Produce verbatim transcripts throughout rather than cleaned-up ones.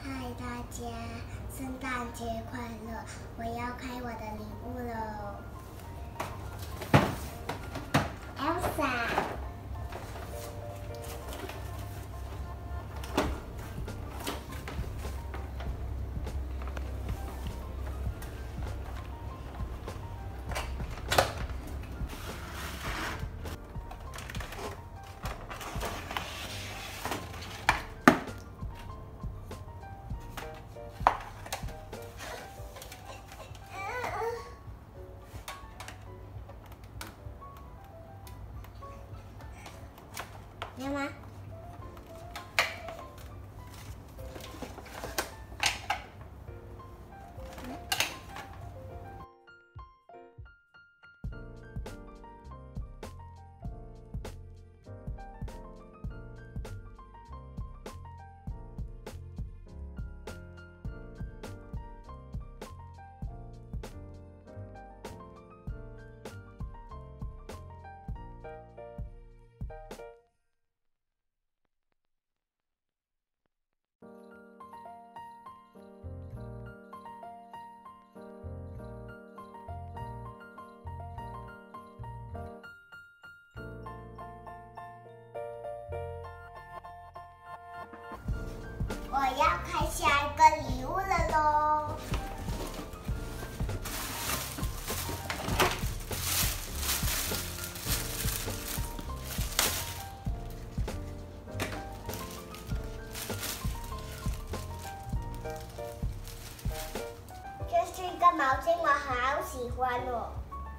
嗨，大家，圣诞节快乐！我要开我的礼物喽 ，Elsa。妈妈，我要开下一个礼物了喽！这是一个毛巾，我好喜欢哦。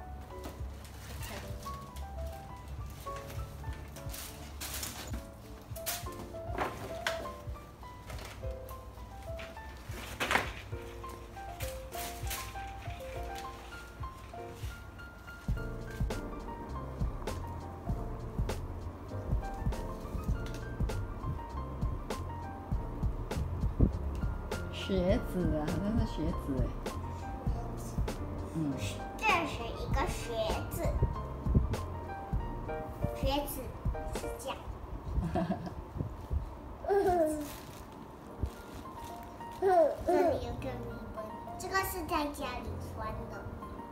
鞋子啊，那是鞋子哎。嗯， 这是一个鞋子，鞋子是这样。这里有个米本，这个是在家里穿的。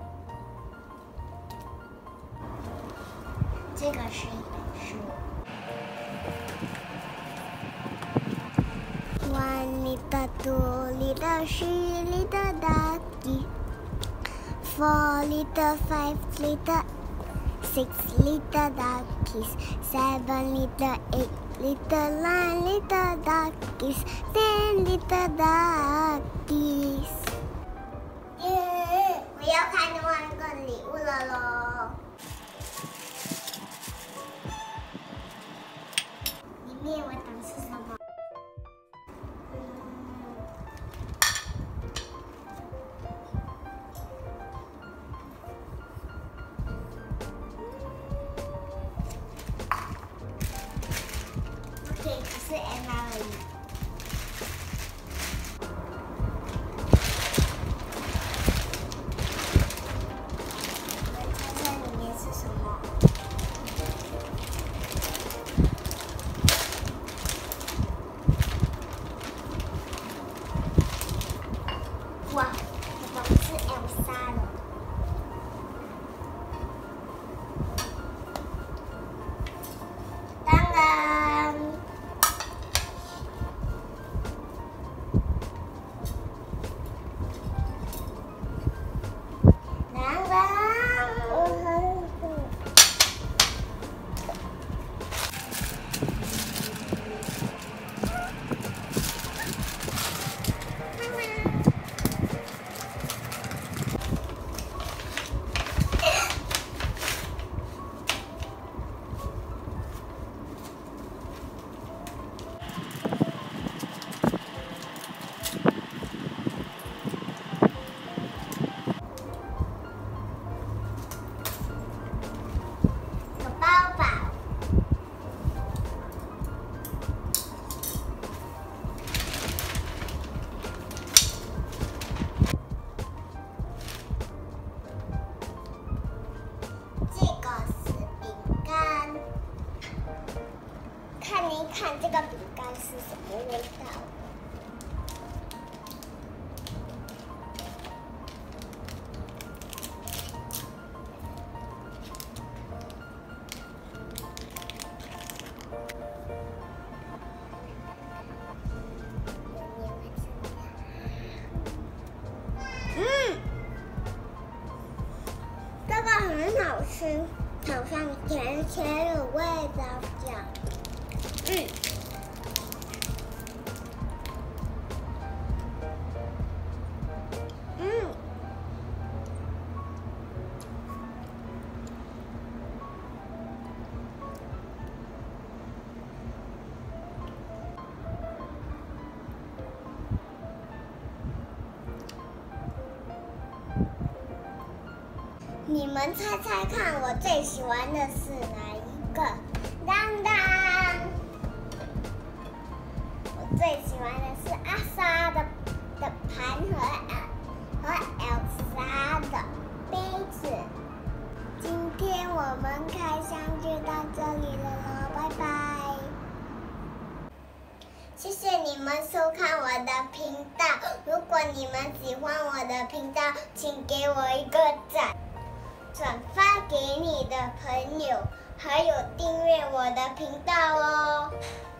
这个是一本书。One little, two little, three little duckies. Four little, five little, six little duckies. Seven little, eight little, nine little duckies. Ten little duckies. 耶！我要开另外一个礼物了喽。里面我等是什么？是 Emma 而已。我有像甜甜的味道这样。嗯。嗯。你们猜猜看，我最喜欢的是哪一个？当当！我最喜欢的是阿莎的的盘和和 Elsa 的杯子。今天我们开箱就到这里了咯，拜拜！谢谢你们收看我的频道。如果你们喜欢我的频道，请给我一个赞。转发给你的朋友，还有订阅我的频道哦。